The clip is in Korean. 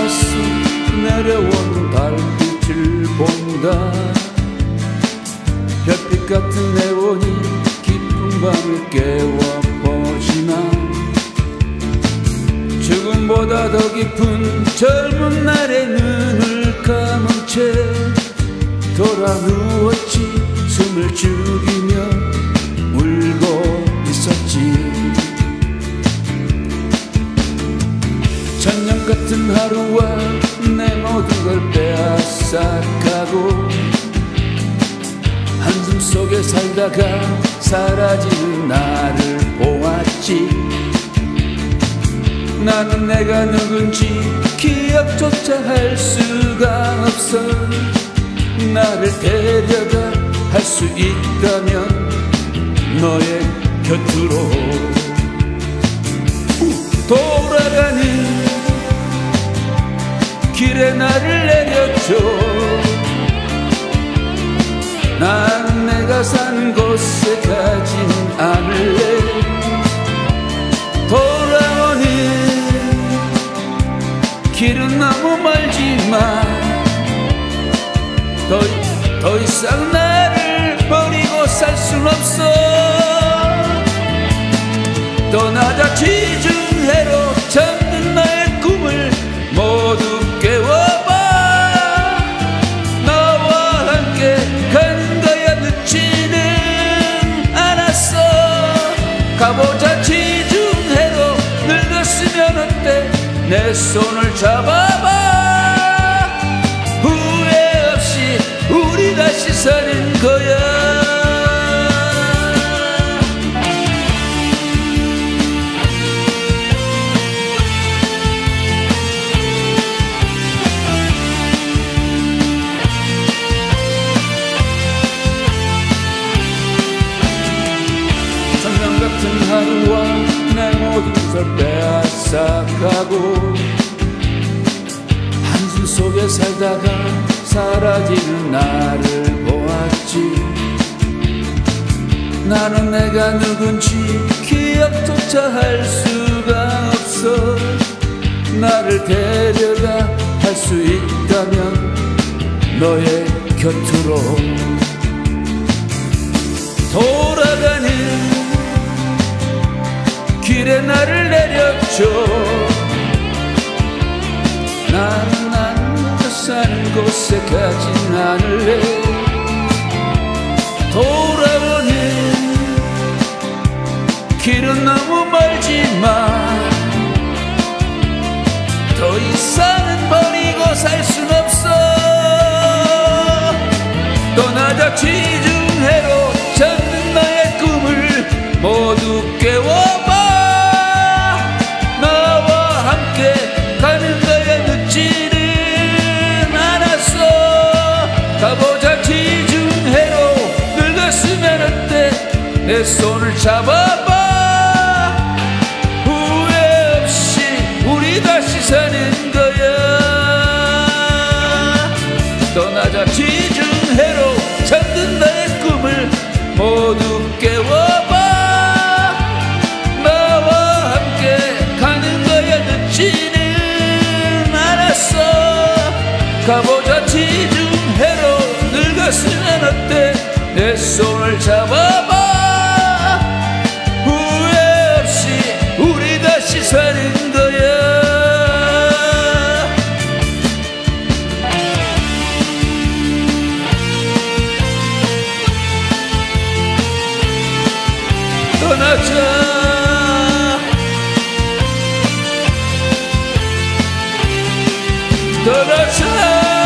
하늘에서 내려온 달빛을 본다. 별빛 같은 내원이 깊은 밤을 깨워 퍼지나 죽음보다 더 깊은 젊은 날의 눈을 감은 채 돌아 누웠지. 숨을 죽이며 울고 있었지. 천년 같은 하루와 내 모든 걸 빼앗아가고 한숨 속에 살다가 사라지는 나를 보았지. 나는 내가 누군지 기억조차 할 수가 없어. 나를 데려가 할 수 있다면 너의 곁으로 돌아가는 길에 나를 내려줘. 난 내가 사는 곳에 가진 않을래. 돌아오는 길은 너무 멀지만 더 이상 나를 버리고 살 순 없어. 떠나자 지중해로 잠든 나의 꿈을 모두 깨워봐. 너와 함께 가는 거야. 늦지는 않았어. 가보자 지중해로. 늙었으면 어때. 내 손을 잡아봐. 후회 없이 우리 다시 사는 거야. 천년 같은 하루와 내 모든 걸 빼앗아가고 한숨 속에 살다가 사라지는 나를 보았지. 나는 내가 누군지 기억조차 할 수가 없어. 나를 데려가 할 수 있다면 너의 곁으로 돌아가는 길에 나를 내려줘. 난 내가 사는 곳에 가진 않을래. 돌아오는 길은 너무 멀지만 더 이상은 버리고 살 순 없어. 떠나자 지중해로 잠든 나의 꿈을 모두 깨워봐. 나와 함께 가는 거야. 늦지는 않았어. 가보자 지중해로. 늙었으면 어때. 내 손을 잡아봐. 후회 없이 우리 다시 사는 거야. 떠나자 지중해로. 잠든 나의 꿈을 모두 깨워봐. 나와 함께 가는 거야. 늦지는 않았어. 가보자 지중해로. 늙었으면 어때. 내 손을 잡아봐. 후회 없이 우리 다시 사는 거야. 떠나자. 떠나자.